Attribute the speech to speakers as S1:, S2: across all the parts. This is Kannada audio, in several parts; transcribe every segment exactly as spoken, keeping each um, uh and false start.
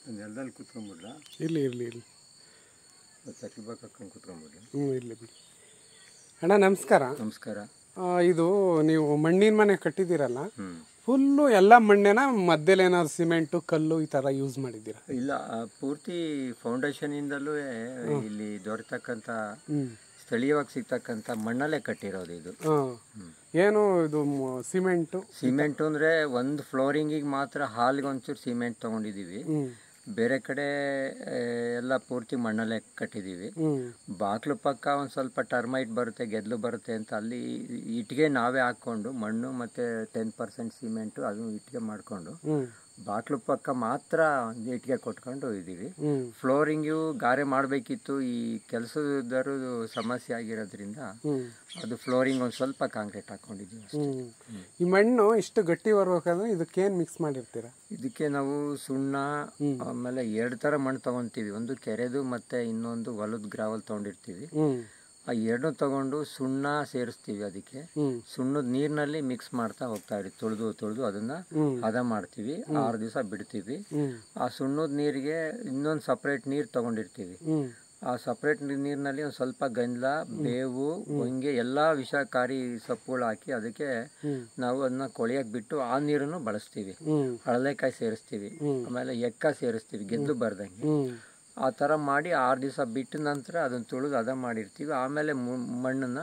S1: ನೆಲದಲ್ಲಿ ಕುತ್ಕೊಂಡ್ಬಿಡ್ಲಾ?
S2: ಇರಲಿ ಇರಲಿ ಇರಲಿ
S1: ಚಕ್ಲಿ ಬಾಕ್ ಹಾಕೊಂಡು ಕುತ್ಕೊಂಡ್ಬಿಡ್ಲಿ.
S2: ಹ್ಞೂ ಇರಲಿ ಬಿಡಿ. ಅಣ್ಣ ನಮಸ್ಕಾರ.
S1: ನಮಸ್ಕಾರ.
S2: ಇದು ನೀವು ಮಣ್ಣಿನ ಮನೆ ಕಟ್ಟಿದ್ದೀರಲ್ಲ,
S1: ಹ್ಞೂ
S2: ಫುಲ್ಲು ಎಲ್ಲ ಮಣ್ಣೇನ ಮಧ್ಯದಲ್ಲಿ ಏನಾದ್ರು ಸಿಮೆಂಟು ಕಲ್ಲು ಈ ಥರ ಯೂಸ್ ಮಾಡಿದ್ದೀರಾ?
S1: ಇಲ್ಲ, ಪೂರ್ತಿ ಫೌಂಡೇಶನಿಂದಲೂ ಇಲ್ಲಿ ದೊರೆತಕ್ಕಂಥ ಸ್ಥಳೀಯವಾಗಿ ಸಿಗ್ತಕ್ಕಂಥ ಮಣ್ಣಲ್ಲೇ ಕಟ್ಟಿರೋದು ಇದು.
S2: ಹಾಂ, ಏನು ಇದು ಸಿಮೆಂಟು?
S1: ಸಿಮೆಂಟು ಅಂದರೆ ಒಂದು ಫ್ಲೋರಿಂಗಿಗೆ ಮಾತ್ರ ಹಾಲ್ಗೆ ಒಂಚೂರು ಸಿಮೆಂಟ್ ತೊಗೊಂಡಿದ್ದೀವಿ. ಬೇರೆ ಕಡೆ ಎಲ್ಲ ಪೂರ್ತಿ ಮಣ್ಣಲ್ಲೇ ಕಟ್ಟಿದ್ದೀವಿ. ಬಾಕ್ಲು ಪಕ್ಕ ಒಂದು ಸ್ವಲ್ಪ ಟರ್ಮೈಟ್ ಬರುತ್ತೆ, ಗೆದ್ಲು ಬರುತ್ತೆ ಅಂತ ಅಲ್ಲಿ ಇಟ್ಟಿಗೆ ನಾವೇ ಹಾಕ್ಕೊಂಡು ಮಣ್ಣು ಮತ್ತು ಟೆನ್ ಪರ್ಸೆಂಟ್ ಸಿಮೆಂಟು ಅದನ್ನು ಇಟ್ಟಿಗೆ ಮಾಡಿಕೊಂಡು ಬಾಕ್ಲು ಪಕ್ಕ ಮಾತ್ರ ಇಟ್ಟಿಗೆ ಕೊಟ್ಕೊಂಡು ಇದ್ದೀವಿ. ಫ್ಲೋರಿಂಗು ಗಾರೆ ಮಾಡಬೇಕಿತ್ತು, ಈ ಕೆಲಸದವರು ಸಮಸ್ಯೆ ಆಗಿರೋದ್ರಿಂದ ಅದು ಫ್ಲೋರಿಂಗ್ ಒಂದು ಸ್ವಲ್ಪ ಕಾಂಕ್ರೀಟ್ ಹಾಕೊಂಡಿದ್ದೀವಿ ಅಷ್ಟೇ.
S2: ಈ ಮಣ್ಣು ಇಷ್ಟು ಗಟ್ಟಿ ಬರ್ಬೇಕಂದ್ರೆ ಇದಕ್ಕೇನು ಮಿಕ್ಸ್ ಮಾಡಿರ್ತೀರಾ?
S1: ಇದಕ್ಕೆ ನಾವು ಸುಣ್ಣ, ಆಮೇಲೆ ಎರಡು ಥರ ಮಣ್ಣು ತೊಗೊತೀವಿ. ಒಂದು ಕೆರೆದು ಮತ್ತು ಇನ್ನೊಂದು ಹೊಲದ ಗ್ರಾವಲ್ ತೊಗೊಂಡಿರ್ತೀವಿ. ಆ ಎರಡು ತಗೊಂಡು ಸುಣ್ಣ ಸೇರಿಸ್ತೀವಿ. ಅದಕ್ಕೆ ಸುಣ್ಣದ ನೀರಿನಲ್ಲಿ ಮಿಕ್ಸ್ ಮಾಡ್ತಾ ಹೋಗ್ತಾ ಇರಿ, ತೊಳೆದು ತೊಳೆದು ಅದನ್ನ ಹದ ಮಾಡ್ತೀವಿ. ಆರು ದಿವಸ ಬಿಡ್ತೀವಿ. ಆ ಸುಣ್ಣದ ನೀರಿಗೆ ಇನ್ನೊಂದು ಸಪ್ರೇಟ್ ನೀರು ತಗೊಂಡಿರ್ತೀವಿ. ಆ ಸಪ್ರೇಟ್ ನೀರಿನಲ್ಲಿ ಒಂದು ಸ್ವಲ್ಪ ಗಂಧ, ಬೇವು, ಹೊಂಗೆ ಎಲ್ಲ ವಿಷಕಾರಿ ಸೊಪ್ಪುಗಳು ಹಾಕಿ ಅದಕ್ಕೆ ನಾವು ಅದನ್ನ ಕೊಳೆಯಕ್ಕೆ ಬಿಟ್ಟು ಆ ನೀರನ್ನು ಬಳಸ್ತೀವಿ. ಹಳಲೆಕಾಯಿ ಸೇರಿಸ್ತೀವಿ, ಆಮೇಲೆ ಎಕ್ಕ ಸೇರಿಸ್ತೀವಿ ಗೆದ್ದು ಬರ್ದಂಗೆ. ಆ ಥರ ಮಾಡಿ ಆರು ದಿವಸ ಬಿಟ್ಟ ನಂತರ ಅದನ್ನು ತುಳಿದು ಹದ ಮಾಡಿರ್ತೀವಿ. ಆಮೇಲೆ ಮಣ್ಣನ್ನು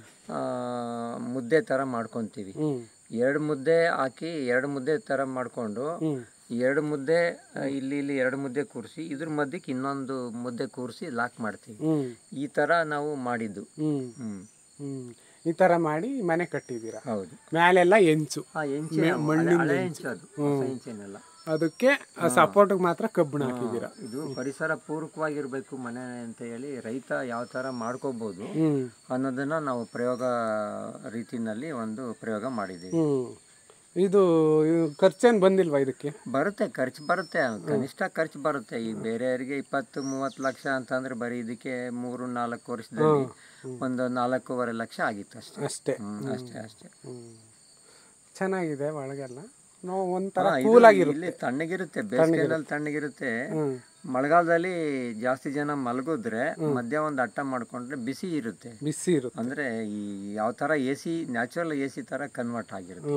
S1: ಮುದ್ದೆ ಥರ ಮಾಡ್ಕೊತೀವಿ. ಎರಡು ಮುದ್ದೆ ಹಾಕಿ ಎರಡು ಮುದ್ದೆ ಥರ ಮಾಡಿಕೊಂಡು ಎರಡು ಮುದ್ದೆ ಇಲ್ಲಿ ಇಲ್ಲಿ ಎರಡು ಮುದ್ದೆ ಕೂರಿಸಿ ಇದ್ರ ಮಧ್ಯಕ್ಕೆ ಇನ್ನೊಂದು ಮುದ್ದೆ ಕೂರಿಸಿ ಲಾಕ್ ಮಾಡ್ತೀವಿ. ಈ ಥರ ನಾವು ಮಾಡಿದ್ದು. ಹ್ಮ್
S2: ಈ ಥರ ಮಾಡಿ ಮನೆ ಕಟ್ಟಿದ್ದೀರಾ?
S1: ಹೌದು.
S2: ಮೇಲೆಲ್ಲ ಹೆಂಚು,
S1: ಮಣ್ಣಿನ ಹೆಂಚು, ಅದು ಹೆಂಚೇನೆಲ್ಲ.
S2: ಅದಕ್ಕೆ ಸಪೋರ್ಟ್ಗೆ ಮಾತ್ರ ಕಬ್ಬಣ ಹಾಕಿದ್ದೀರಾ.
S1: ಇದು ಪರಿಸರ ಪೂರಕವಾಗಿರ್ಬೇಕು ಮನೆ ಅಂತ ಹೇಳಿ ರೈತ ಯಾವ ತರ ಮಾಡ್ಕೋಬಹುದು ಅನ್ನೋದನ್ನ ನಾವು ಪ್ರಯೋಗ ರೀತಿನಲ್ಲಿ ಒಂದು ಪ್ರಯೋಗ ಮಾಡಿದ್ದೀವಿ.
S2: ಇದು ಖರ್ಚೇನು ಬಂದಿಲ್ವಾ? ಇದಕ್ಕೆ
S1: ಬರುತ್ತೆ, ಖರ್ಚು ಬರುತ್ತೆ, ಕನಿಷ್ಠ ಖರ್ಚು ಬರುತ್ತೆ. ಈಗ ಬೇರೆಯವರಿಗೆ ಇಪ್ಪತ್ತು ಮೂವತ್ತು ಲಕ್ಷ ಅಂತಂದ್ರೆ ಬರೀ ಇದಕ್ಕೆ ಮೂರು ನಾಲ್ಕು ವರ್ಷದಲ್ಲಿ ಒಂದು ನಾಲ್ಕೂವರೆ ಲಕ್ಷ ಆಗಿತ್ತು ಅಷ್ಟೇ
S2: ಅಷ್ಟೇ
S1: ಅಷ್ಟೇ ಅಷ್ಟೇ
S2: ಚೆನ್ನಾಗಿದೆ ಒಳಗೆಲ್ಲ. ನಾವು ಒಂಥರ ಕೂಲ್ ಆಗಿರುತ್ತೆ,
S1: ಇಲ್ಲಿ ತಣ್ಣಗಿರುತ್ತೆ. ಬೇಸಿಗೆನಲ್ಲಿ ತಣ್ಣಗಿರುತ್ತೆ, ಮಳೆಗಾಲದಲ್ಲಿ ಜಾಸ್ತಿ ಜನ ಮಲಗಿದ್ರೆ ಮಧ್ಯ ಒಂದು ಅಟ್ಟ ಮಾಡ್ಕೊಂಡ್ರೆ ಬಿಸಿ ಇರುತ್ತೆ.
S2: ಬಿಸಿ ಇರುತ್ತೆ
S1: ಅಂದ್ರೆ ಈ ಯಾವ ತರ A C natural A C ತರ ಕನ್ವರ್ಟ್ ಆಗಿರುತ್ತೆ.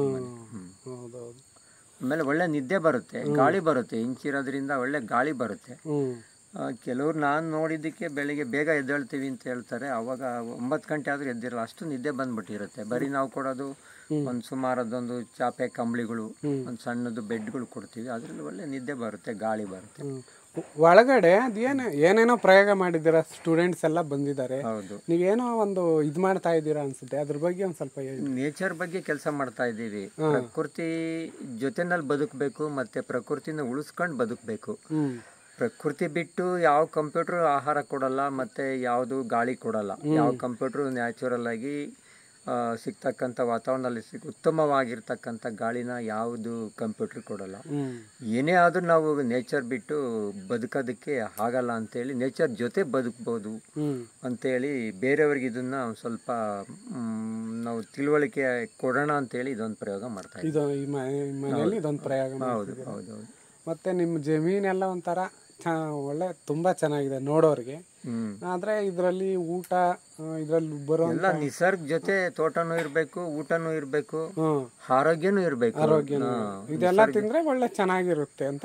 S1: ಆಮೇಲೆ ಒಳ್ಳೆ ನಿದ್ದೆ ಬರುತ್ತೆ, ಗಾಳಿ ಬರುತ್ತೆ. ಇಂಚಿರೋದ್ರಿಂದ ಒಳ್ಳೆ ಗಾಳಿ ಬರುತ್ತೆ. ಕೆಲವ್ರು ನಾನು ನೋಡಿದ್ದಕ್ಕೆ ಬೆಳಿಗ್ಗೆ ಬೇಗ ಎದ್ದೇಳ್ತೀವಿ ಅಂತ ಹೇಳ್ತಾರೆ, ಅವಾಗ ಒಂಬತ್ತು ಗಂಟೆ ಆದ್ರೂ ಎದ್ದಿರಲ್ಲ, ಅಷ್ಟು ನಿದ್ದೆ ಬಂದ್ಬಿಟ್ಟಿರುತ್ತೆ. ಬರೀ ನಾವು ಕೊಡೋದು ಒಂದು ಸುಮಾರದೊಂದು ಚಾಪೆ ಕಂಬಳಿಗಳು, ಒಂದು ಸಣ್ಣದು ಬೆಡ್ಗಳು ಕೊಡ್ತೀವಿ. ಅದ್ರಲ್ಲಿ ಒಳ್ಳೆ ನಿದ್ದೆ ಬರುತ್ತೆ, ಗಾಳಿ ಬರುತ್ತೆ.
S2: ಒಳಗಡೆ ಅದೇನು ಏನೇನೋ ಪ್ರಯೋಗ ಮಾಡಿದ್ದೀರಾ, ಸ್ಟೂಡೆಂಟ್ಸ್ ಎಲ್ಲ ಬಂದಿದ್ದಾರೆ.
S1: ಹೌದು,
S2: ನೀವೇನೋ ಒಂದು ಇದು ಮಾಡ್ತಾ ಇದ್ದೀರಾ ಅನ್ಸುತ್ತೆ, ಅದ್ರ ಬಗ್ಗೆ ಒಂದು ಸ್ವಲ್ಪ ಹೇಳಿ.
S1: ನೇಚರ್ ಬಗ್ಗೆ ಕೆಲಸ ಮಾಡ್ತಾ ಇದ್ದೀವಿ. ಪ್ರಕೃತಿ ಜೊತೆನಲ್ಲಿ ಬದುಕಬೇಕು, ಮತ್ತೆ ಪ್ರಕೃತಿನ ಉಳಿಸ್ಕೊಂಡು ಬದುಕಬೇಕು. ಪ್ರಕೃತಿ ಬಿಟ್ಟು ಯಾವ ಕಂಪ್ಯೂಟರ್ ಆಹಾರ ಕೊಡಲ್ಲ, ಮತ್ತೆ ಯಾವುದು ಗಾಳಿ ಕೊಡಲ್ಲ. ಯಾವ ಕಂಪ್ಯೂಟರ್ ನ್ಯಾಚುರಲ್ ಆಗಿ ಸಿಗ್ತಕ್ಕಂಥ ವಾತಾವರಣದಲ್ಲಿ ಸಿಗ್ ಉತ್ತಮವಾಗಿರ್ತಕ್ಕಂಥ ಗಾಳಿನ ಯಾವುದು ಕಂಪ್ಯೂಟರ್ ಕೊಡಲ್ಲ. ಏನೇ ಆದ್ರೂ ನಾವು ನೇಚರ್ ಬಿಟ್ಟು ಬದುಕೋದಕ್ಕೆ ಆಗಲ್ಲ ಅಂತೇಳಿ ನೇಚರ್ ಜೊತೆ ಬದುಕ್ಬೋದು ಅಂತೇಳಿ ಬೇರೆಯವ್ರಿಗೆ ಇದನ್ನ ಒಂದು ಸ್ವಲ್ಪ ನಾವು ತಿಳುವಳಿಕೆ ಕೊಡೋಣ ಅಂತೇಳಿ ಇದೊಂದು ಪ್ರಯೋಗ ಮಾಡ್ತಾ ಇದ್ದೀವಿ.
S2: ಇದೊಂದು ಪ್ರಯೋಗ.
S1: ಹೌದು ಹೌದು ಹೌದು.
S2: ಮತ್ತೆ ನಿಮ್ಮ ಜಮೀನೆಲ್ಲ ಒಂಥರ ಒಳ್ಳೆ ತುಂಬಾ ಚೆನ್ನಾಗಿದೆ ನೋಡೋರಿಗೆ. ಆದ್ರೆ ಇದರಲ್ಲಿ ಊಟ ಇದ್ರಲ್ಲಿ ಬರೋ
S1: ಎಲ್ಲ ನಿಸರ್ಗ ಜೊತೆ ತೋಟನೂ ಇರ್ಬೇಕು, ಊಟನೂ ಇರ್ಬೇಕು, ಆರೋಗ್ಯನೂ ಇರ್ಬೇಕು.
S2: ಆರೋಗ್ಯನೂ ಇದೆಲ್ಲ ತಿಂದ್ರೆ ಒಳ್ಳೆ ಚೆನ್ನಾಗಿರುತ್ತೆ ಅಂತ.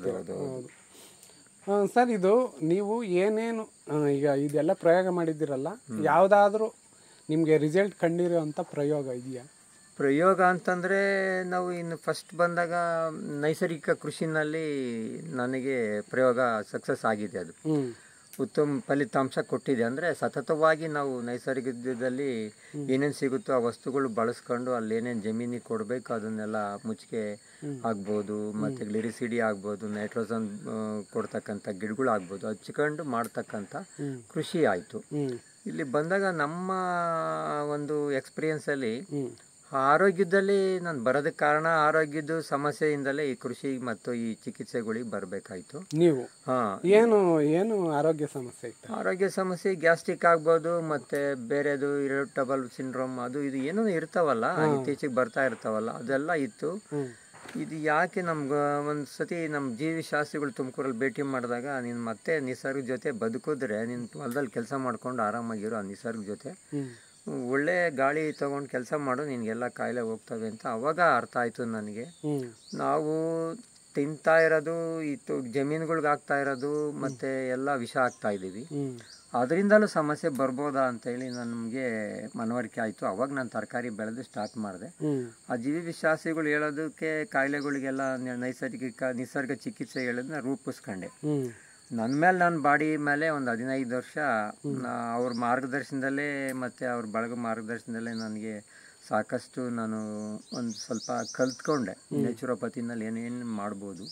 S2: ಸರ್, ಇದು ನೀವು ಏನೇನು ಈಗ ಇದೆಲ್ಲ ಪ್ರಯೋಗ ಮಾಡಿದ್ದೀರಲ್ಲ, ಯಾವ್ದಾದ್ರು ನಿಮ್ಗೆ ರಿಸಲ್ಟ್ ಕಂಡಿರೋ ಅಂತ ಪ್ರಯೋಗ ಇದೆಯಾ?
S1: ಪ್ರಯೋಗ ಅಂತಂದರೆ ನಾವು ಇನ್ನು ಫಸ್ಟ್ ಬಂದಾಗ ನೈಸರ್ಗಿಕ ಕೃಷಿನಲ್ಲಿ ನನಗೆ ಪ್ರಯೋಗ ಸಕ್ಸಸ್ ಆಗಿದೆ. ಅದು ಉತ್ತಮ ಫಲಿತಾಂಶ ಕೊಟ್ಟಿದೆ. ಅಂದರೆ ಸತತವಾಗಿ ನಾವು ನೈಸರ್ಗಿಕದಲ್ಲಿ ಏನೇನು ಸಿಗುತ್ತೋ ಆ ವಸ್ತುಗಳು ಬಳಸ್ಕೊಂಡು ಅಲ್ಲಿ ಏನೇನು ಜಮೀನಿಗೆ ಕೊಡಬೇಕು ಅದನ್ನೆಲ್ಲ ಮುಚ್ಚಿಗೆ ಆಗ್ಬೋದು, ಮತ್ತು ಗ್ಲಿರಿಸಿಡಿ ಆಗ್ಬೋದು, ನೈಟ್ರೋಜನ್ ಕೊಡ್ತಕ್ಕಂಥ ಗಿಡಗಳು ಆಗ್ಬೋದು, ಹಚ್ಕೊಂಡು ಮಾಡ್ತಕ್ಕಂಥ ಕೃಷಿ ಆಯಿತು. ಇಲ್ಲಿ ಬಂದಾಗ ನಮ್ಮ ಒಂದು ಎಕ್ಸ್ಪೀರಿಯನ್ಸಲ್ಲಿ ಆರೋಗ್ಯದಲ್ಲಿ ನಾನು ಬರೋದಕ್ಕೆ ಕಾರಣ ಆರೋಗ್ಯದ ಸಮಸ್ಯೆಯಿಂದಲೇ ಈ ಕೃಷಿ ಮತ್ತು ಈ ಚಿಕಿತ್ಸೆಗಳಿಗೆ ಬರಬೇಕಾಯ್ತು.
S2: ನೀವು ಏನು ಏನು ಆರೋಗ್ಯ ಸಮಸ್ಯೆ ಇತ್ತು?
S1: ಆರೋಗ್ಯ ಸಮಸ್ಯೆ ಗ್ಯಾಸ್ಟ್ರಿಕ್ ಆಗ್ಬೋದು, ಮತ್ತೆ ಬೇರೆದು ಇರಿಟಬಲ್ ಸಿಂಡ್ರೋಮ್, ಅದು ಇದು ಏನೋ ಇರ್ತಾವಲ್ಲ, ಇತ್ತೀಚೆಗೆ ಬರ್ತಾ ಇರ್ತಾವಲ್ಲ, ಅದೆಲ್ಲ ಇತ್ತು. ಇದು ಯಾಕೆ ನಮ್ಗೆ ಒಂದು ಸತಿ ನಮ್ಮ ಜೀವಿ ಶಾಸ್ತ್ರಿಗಳು ತುಮಕೂರಲ್ಲಿ ಭೇಟಿ ಮಾಡಿದಾಗ ನೀನು ಮತ್ತೆ ನಿಸರ್ಗ ಜೊತೆ ಬದುಕಿದ್ರೆ ನೀನು ಹೊಲದಲ್ಲಿ ಕೆಲಸ ಮಾಡ್ಕೊಂಡು ಆರಾಮಾಗಿರೋ ಆ ನಿಸರ್ಗ ಜೊತೆ ಒಳ್ಳೆ ಗಾಳಿ ತಗೊಂಡು ಕೆಲಸ ಮಾಡು, ನಿನಗೆಲ್ಲ ಕಾಯಿಲೆ ಹೋಗ್ತವೆ ಅಂತ ಅವಾಗ ಅರ್ಥ ಆಯಿತು ನನಗೆ. ನಾವು ತಿಂತಾ ಇರೋದು ಇತ್ತು ಜಮೀನುಗಳ್ಗೆ ಆಗ್ತಾ ಇರೋದು ಮತ್ತು ಎಲ್ಲ ವಿಷ ಆಗ್ತಾ ಇದ್ದೀವಿ, ಅದರಿಂದಲೂ ಸಮಸ್ಯೆ ಬರ್ಬೋದಾ ಅಂತೇಳಿ ನಮಗೆ ಮನವರಿಕೆ ಆಯಿತು. ಅವಾಗ ನಾನು ತರಕಾರಿ ಬೆಳೆದು ಸ್ಟಾರ್ಟ್ ಮಾಡಿದೆ. ಆ ಜೀವಿ ಶಾಸ್ತ್ರಿಗಳು ಹೇಳೋದಕ್ಕೆ ಕಾಯಿಲೆಗಳಿಗೆಲ್ಲ ನೈಸರ್ಗಿಕ ನಿಸರ್ಗ ಚಿಕಿತ್ಸೆ ಹೇಳೋದನ್ನ ರೂಪಿಸ್ಕೊಂಡೆ. ನನ್ನ ಮೇಲೆ ನನ್ನ ಬಾಡಿ ಮೇಲೆ ಒಂದು ಹದಿನೈದು ವರ್ಷ ಅವ್ರ ಮಾರ್ಗದರ್ಶನದಲ್ಲೇ ಮತ್ತು ಅವ್ರ ಬಳಗ ಮಾರ್ಗದರ್ಶನದಲ್ಲೇ ನನಗೆ ಸಾಕಷ್ಟು ನಾನು ಒಂದು ಸ್ವಲ್ಪ ಕಲ್ತ್ಕೊಂಡೆ ನ್ಯಾಚುರೋಪತಿನಲ್ಲಿ ಏನೇನು ಮಾಡ್ಬೋದು.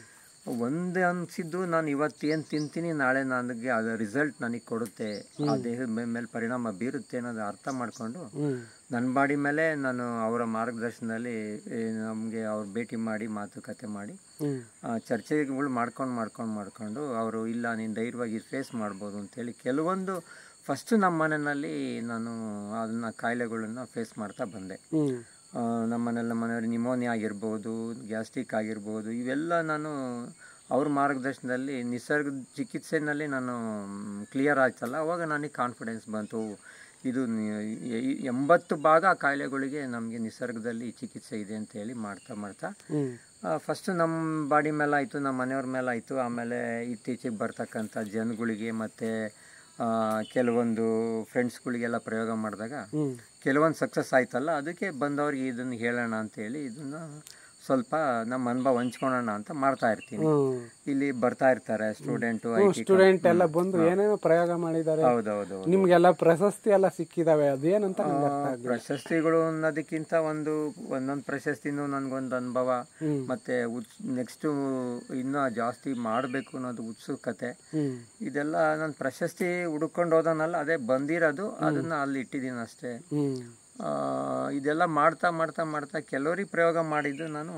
S1: ಒಂದು ಅನಿಸಿದ್ದು ನಾನು ಇವತ್ತೇನು ತಿಂತೀನಿ ನಾಳೆ ನನಗೆ ಅದು ರಿಸಲ್ಟ್ ನನಗೆ ಕೊಡುತ್ತೆ, ಆ ದೇಹದ ಮೇಲೆ ಪರಿಣಾಮ ಬೀರುತ್ತೆ ಅನ್ನೋದು ಅರ್ಥ ಮಾಡಿಕೊಂಡು ನನ್ನ ಬಾಡಿ ಮೇಲೆ ನಾನು ಅವರ ಮಾರ್ಗದರ್ಶನದಲ್ಲಿ ನಮಗೆ ಅವ್ರು ಭೇಟಿ ಮಾಡಿ ಮಾತುಕತೆ ಮಾಡಿ ಚರ್ಚೆಗಳು ಮಾಡ್ಕೊಂಡು ಮಾಡ್ಕೊಂಡು ಮಾಡ್ಕೊಂಡು ಅವರು ಇಲ್ಲ ನೀನು ಧೈರ್ಯವಾಗಿ ಫೇಸ್ ಮಾಡ್ಬೋದು ಅಂತೇಳಿ ಕೆಲವೊಂದು ಫಸ್ಟು ನಮ್ಮ ಮನೆಯಲ್ಲಿ ನಾನು ಅದನ್ನು ಕಾಯಿಲೆಗಳನ್ನು ಫೇಸ್ ಮಾಡ್ತಾ ಬಂದೆ. ನಮ್ಮ ಮನೆಯಲ್ಲಿ ನಮ್ಮ ಮನೆಯವ್ರಿಗೆ ನಿಮೋನಿಯಾ ಆಗಿರ್ಬೋದು, ಗ್ಯಾಸ್ಟ್ರಿಕ್ ಆಗಿರ್ಬೋದು, ಇವೆಲ್ಲ ನಾನು ಅವ್ರ ಮಾರ್ಗದರ್ಶನದಲ್ಲಿ ನಿಸರ್ಗ ಚಿಕಿತ್ಸೆಯಲ್ಲಿ ನಾನು ಕ್ಲಿಯರ್ ಆಯ್ತಲ್ಲ, ಅವಾಗ ನನಗೆ ಕಾನ್ಫಿಡೆನ್ಸ್ ಬಂತು. ಇದು ಎಂಬತ್ತು ಭಾಗ ಕಾಯಿಲೆಗಳಿಗೆ ನಮಗೆ ನಿಸರ್ಗದಲ್ಲಿ ಚಿಕಿತ್ಸೆ ಇದೆ ಅಂತ ಹೇಳಿ ಮಾಡ್ತಾ ಮಾಡ್ತಾ ಫಸ್ಟು ನಮ್ಮ ಬಾಡಿ ಮೇಲೆ ಆಯಿತು, ನಮ್ಮ ಮನೆಯವ್ರ ಮೇಲೆ ಆಯಿತು. ಆಮೇಲೆ ಇತ್ತೀಚೆಗೆ ಬರ್ತಕ್ಕಂಥ ಜನಗಳಿಗೆ ಮತ್ತು ಕೆಲವೊಂದು ಫ್ರೆಂಡ್ಸ್ಗಳಿಗೆಲ್ಲ ಪ್ರಯೋಗ ಮಾಡಿದಾಗ ಕೆಲವೊಂದು ಸಕ್ಸಸ್ ಆಯ್ತಲ್ಲ, ಅದಕ್ಕೆ ಬಂದವ್ರಿಗೆ ಇದನ್ನು ಹೇಳೋಣ ಅಂತೇಳಿ ಇದನ್ನು ಸ್ವಲ್ಪ ನಮ್ಮ ಅನುಭವ ಹಂಚ್ಕೊಳ್ಳೋಣ ಅಂತ ಮಾಡ್ತಾ ಇರ್ತೀನಿ. ಇಲ್ಲಿ ಬರ್ತಾ ಇರ್ತಾರೆ ಸ್ಟೂಡೆಂಟು
S2: ಸ್ಟೂಡೆಂಟ್ ಎಲ್ಲ ಬಂದು ಏನೇನೋ ಪ್ರಯೋಗ ಮಾಡಿದ್ದಾರೆ.
S1: ಹೌದೌದು,
S2: ನಿಮ್ಗೆಲ್ಲ ಪ್ರಶಸ್ತಿ ಎಲ್ಲ ಸಿಕ್ಕಿದಾವೆ. ಅದೇನಂತ
S1: ಪ್ರಶಸ್ತಿಗಳು ಅನ್ನೋದಕ್ಕಿಂತ ಒಂದು ಒಂದೊಂದು ಪ್ರಶಸ್ತಿನೂ ನನ್ಗೊಂದು ಅನುಭವ ಮತ್ತೆ ನೆಕ್ಸ್ಟ್ ಇನ್ನೂ ಜಾಸ್ತಿ ಮಾಡಬೇಕು ಅನ್ನೋದು ಉತ್ಸುಕತೆ, ಇದೆಲ್ಲ ನಾನು ಪ್ರಶಸ್ತಿ ಹುಡ್ಕೊಂಡು ಹೋದನಲ್ಲ ಅದೇ ಬಂದಿರೋದು, ಅದನ್ನ ಅಲ್ಲಿ ಇಟ್ಟಿದ್ದೀನಿ ಅಷ್ಟೇ. ಇದೆಲ್ಲ ಮಾಡ್ತಾ ಮಾಡ್ತಾ ಮಾಡ್ತಾ ಕೆಲವರಿಗೆ ಪ್ರಯೋಗ ಮಾಡಿದ್ದು ನಾನು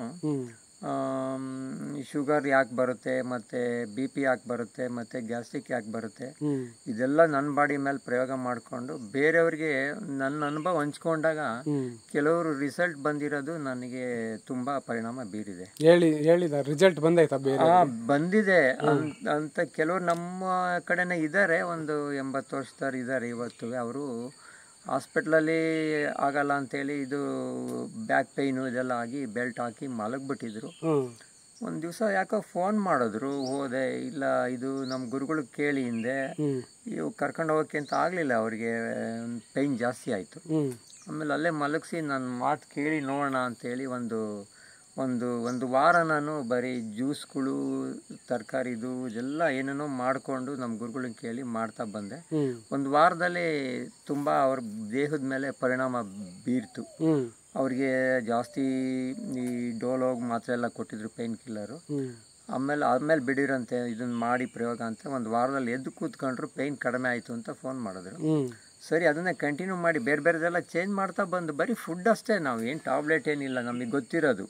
S1: ಶುಗರ್ ಯಾಕೆ ಬರುತ್ತೆ ಮತ್ತು ಬಿ ಪಿ ಯಾಕೆ ಬರುತ್ತೆ ಮತ್ತು ಗ್ಯಾಸ್ಟ್ರಿಕ್ ಯಾಕೆ ಬರುತ್ತೆ, ಇದೆಲ್ಲ ನನ್ನ ಬಾಡಿ ಮೇಲೆ ಪ್ರಯೋಗ ಮಾಡಿಕೊಂಡು ಬೇರೆಯವ್ರಿಗೆ ನನ್ನ ಅನುಭವ ಹಂಚ್ಕೊಂಡಾಗ ಕೆಲವರು ರಿಸಲ್ಟ್ ಬಂದಿರೋದು ನನಗೆ ತುಂಬ ಪರಿಣಾಮ ಬೀರಿದೆ.
S2: ಹೇಳಿ ಹೇಳಿದ ರಿಸಲ್ಟ್ ಬಂದೈತಾ?
S1: ಬಂದಿದೆ ಅಂತ ಕೆಲವರು ನಮ್ಮ ಕಡೆನೇ ಇದ್ದಾರೆ, ಒಂದು ಎಂಬತ್ತು ವರ್ಷದವ್ರು ಇದ್ದಾರೆ ಇವತ್ತು. ಅವರು ಹಾಸ್ಪಿಟ್ಲಲ್ಲಿ ಆಗಲ್ಲ ಅಂತೇಳಿ ಇದು ಬ್ಯಾಕ್ ಪೈನು ಇದೆಲ್ಲ ಆಗಿ ಬೆಲ್ಟ್ ಹಾಕಿ ಮಲಗಿಬಿಟ್ಟಿದ್ರು. ಒಂದು ದಿವಸ ಯಾಕೋ ಫೋನ್ ಮಾಡಿದ್ರು, ಹೋದೆ. ಇಲ್ಲ ಇದು ನಮ್ಮ ಗುರುಗಳಿಗೆ ಕೇಳಿ ಹಿಂದೆ ಇವು ಕರ್ಕೊಂಡು ಹೋಗೋಕ್ಕೆ ಅಂತ ಆಗಲಿಲ್ಲ, ಅವ್ರಿಗೆ ಪೈನ್ ಜಾಸ್ತಿ ಆಯಿತು. ಆಮೇಲೆ ಅಲ್ಲೇ ಮಲಗಿಸಿ ನನ್ನ ಮಾತು ಕೇಳಿ ನೋಡೋಣ ಅಂತೇಳಿ ಒಂದು ಒಂದು ಒಂದು ವಾರ ನಾನು ಬರೀ ಜ್ಯೂಸ್ಗಳು ತರಕಾರಿದು ಇದೆಲ್ಲ ಏನೇನೋ ಮಾಡಿಕೊಂಡು ನಮ್ಮ ಗುರುಗಳನ್ನ ಕೇಳಿ ಮಾಡ್ತಾ ಬಂದೆ. ಒಂದು ವಾರದಲ್ಲಿ ತುಂಬ ಅವ್ರ ದೇಹದ ಮೇಲೆ ಪರಿಣಾಮ ಬೀರ್ತು. ಅವ್ರಿಗೆ ಜಾಸ್ತಿ ಈ ಡೋಲೋಗ್ ಮಾತ್ರೆ ಎಲ್ಲ ಕೊಟ್ಟಿದ್ರು, ಪೇನ್ ಕಿಲ್ಲರು. ಆಮೇಲೆ ಆದ್ಮೇಲೆ ಬಿಡಿರಂತೆ ಇದನ್ನ ಮಾಡಿ ಪ್ರಯೋಗ ಅಂತ ಒಂದು ವಾರದಲ್ಲಿ ಎದ್ದು ಕೂತ್ಕೊಂಡ್ರು, ಪೇಯ್ನ್ ಕಡಿಮೆ ಆಯಿತು ಅಂತ ಫೋನ್ ಮಾಡಿದ್ರು. ಸರಿ ಅದನ್ನೇ ಕಂಟಿನ್ಯೂ ಮಾಡಿ ಬೇರೆ ಬೇರೆದೆಲ್ಲ ಚೇಂಜ್ ಮಾಡ್ತಾ ಬಂದು ಬರೀ ಫುಡ್ ಅಷ್ಟೇ, ನಾವು ಏನು ಟ್ಯಾಬ್ಲೆಟ್ ಏನಿಲ್ಲ ನಮಗೆ ಗೊತ್ತಿರೋದು.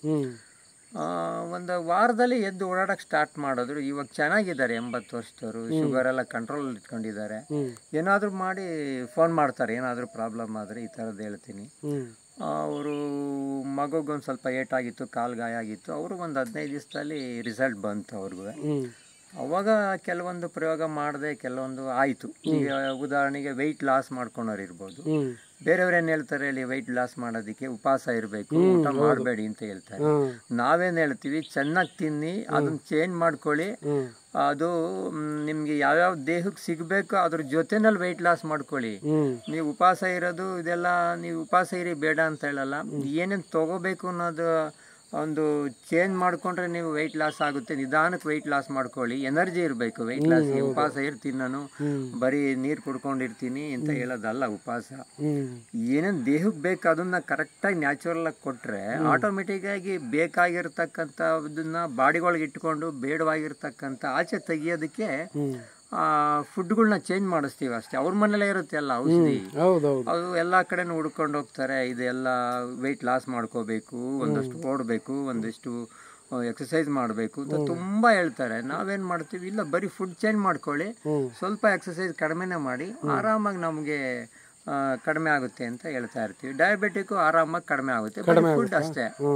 S1: ಒಂದು ವಾರದಲ್ಲಿ ಎದ್ದು ಓಡಾಡಕ್ಕೆ ಸ್ಟಾರ್ಟ್ ಮಾಡಿದ್ರು. ಇವಾಗ ಚೆನ್ನಾಗಿದ್ದಾರೆ, ಎಂಬತ್ತು ವರ್ಷದವರು, ಶುಗರ್ ಎಲ್ಲ ಕಂಟ್ರೋಲ್ ಇಟ್ಕೊಂಡಿದ್ದಾರೆ. ಏನಾದರೂ ಮಾಡಿ ಫೋನ್ ಮಾಡ್ತಾರೆ, ಏನಾದರೂ ಪ್ರಾಬ್ಲಮ್ ಆದರೆ ಈ ಥರದ್ದು ಹೇಳ್ತೀನಿ. ಅವರು ಮಗುಗೊಂದು ಸ್ವಲ್ಪ ಏಟಾಗಿತ್ತು, ಕಾಲು ಗಾಯ ಆಗಿತ್ತು, ಅವರು ಒಂದು ಹದಿನೈದು ದಿವಸದಲ್ಲಿ ರಿಸಲ್ಟ್ ಬಂತು ಅವ್ರಿಗೂ. ಅವಾಗ ಕೆಲವೊಂದು ಪ್ರಯೋಗ ಮಾಡಿದೆ, ಕೆಲವೊಂದು ಆಯಿತು. ಈಗ ಉದಾಹರಣೆಗೆ ವೆಯ್ಟ್ ಲಾಸ್ ಮಾಡ್ಕೊಳೋರು ಇರ್ಬೋದು, ಬೇರೆಯವ್ರು ಏನು ಹೇಳ್ತಾರೆ ಹೇಳಿ, ವೆಯ್ಟ್ ಲಾಸ್ ಮಾಡೋದಕ್ಕೆ ಉಪವಾಸ ಇರಬೇಕು, ಊಟ ಮಾಡಬೇಡಿ ಅಂತ ಹೇಳ್ತಾರೆ. ನಾವೇನು ಹೇಳ್ತೀವಿ, ಚೆನ್ನಾಗಿ ತಿನ್ನಿ, ಅದನ್ನ ಚೇಂಜ್ ಮಾಡ್ಕೊಳ್ಳಿ, ಅದು ನಿಮ್ಗೆ ಯಾವ್ಯಾವ ದೇಹಕ್ಕೆ ಸಿಗಬೇಕು ಅದ್ರ ಜೊತೆನಲ್ಲಿ ವೆಯ್ಟ್ ಲಾಸ್ ಮಾಡ್ಕೊಳ್ಳಿ. ನೀವು ಉಪವಾಸ ಇರೋದು ಇದೆಲ್ಲ ನೀವು ಉಪವಾಸ ಇರಿ ಬೇಡ ಅಂತ ಹೇಳಲ್ಲ, ಏನೇನು ತಗೋಬೇಕು ಅನ್ನೋದು ಒಂದು ಚೇಂಜ್ ಮಾಡ್ಕೊಂಡ್ರೆ ನೀವು ವೆಯ್ಟ್ ಲಾಸ್ ಆಗುತ್ತೆ. ನಿಧಾನಕ್ಕೆ ವೆಯ್ಟ್ ಲಾಸ್ ಮಾಡ್ಕೊಳ್ಳಿ, ಎನರ್ಜಿ ಇರಬೇಕು ವೆಯ್ಟ್ ಲಾಸ್. ಉಪವಾಸ ಇರ್ತೀನಿ ನಾನು, ಬರೀ ನೀರು ಕುಡ್ಕೊಂಡಿರ್ತೀನಿ ಅಂತ ಹೇಳೋದಲ್ಲ ಉಪವಾಸ. ಏನೇನು ದೇಹಕ್ಕೆ ಬೇಕು ಅದನ್ನ ಕರೆಕ್ಟಾಗಿ ನ್ಯಾಚುರಲ್ ಆಗಿ ಕೊಟ್ರೆ ಆಟೋಮೆಟಿಕ್ ಆಗಿ ಬೇಕಾಗಿರ್ತಕ್ಕಂಥದನ್ನ ಬಾಡಿಗಳಿಗೆ ಇಟ್ಕೊಂಡು ಬೇಡವಾಗಿರ್ತಕ್ಕಂಥ ಆಚೆ ತೆಗಿಯೋದಕ್ಕೆ ಫುಡ್ಗಳನ್ನ ಚೇಂಜ್ ಮಾಡಿಸ್ತೀವಿ ಅಷ್ಟೇ. ಅವ್ರ ಮನೇಲೇ ಇರುತ್ತೆ ಎಲ್ಲ ಔಷಧಿ, ಅದು ಎಲ್ಲಾ ಕಡೆನೂ ಹುಡ್ಕೊಂಡು ಹೋಗ್ತಾರೆ. ಇದೆಲ್ಲ ವೆಯ್ಟ್ ಲಾಸ್ ಮಾಡ್ಕೋಬೇಕು, ಒಂದಷ್ಟು ಓಡಬೇಕು, ಒಂದಷ್ಟು ಎಕ್ಸಸೈಸ್ ಮಾಡಬೇಕು ಅಂತ ತುಂಬಾ ಹೇಳ್ತಾರೆ. ನಾವೇನ್ ಮಾಡ್ತೀವಿ, ಇಲ್ಲ ಬರೀ ಫುಡ್ ಚೇಂಜ್ ಮಾಡ್ಕೊಳ್ಳಿ, ಸ್ವಲ್ಪ ಎಕ್ಸಸೈಸ್ ಕಡಿಮೆನೆ ಮಾಡಿ, ಆರಾಮಾಗಿ ನಮಗೆ ಕಡಿಮೆ ಆಗುತ್ತೆ ಅಂತ ಹೇಳ್ತಾ ಇರ್ತೀವಿ. ಡಯಾಬಿಟಿಕ್ ಆರಾಮಾಗಿ ಕಡಿಮೆ ಆಗುತ್ತೆ, ಫುಡ್ ಅಷ್ಟೇ.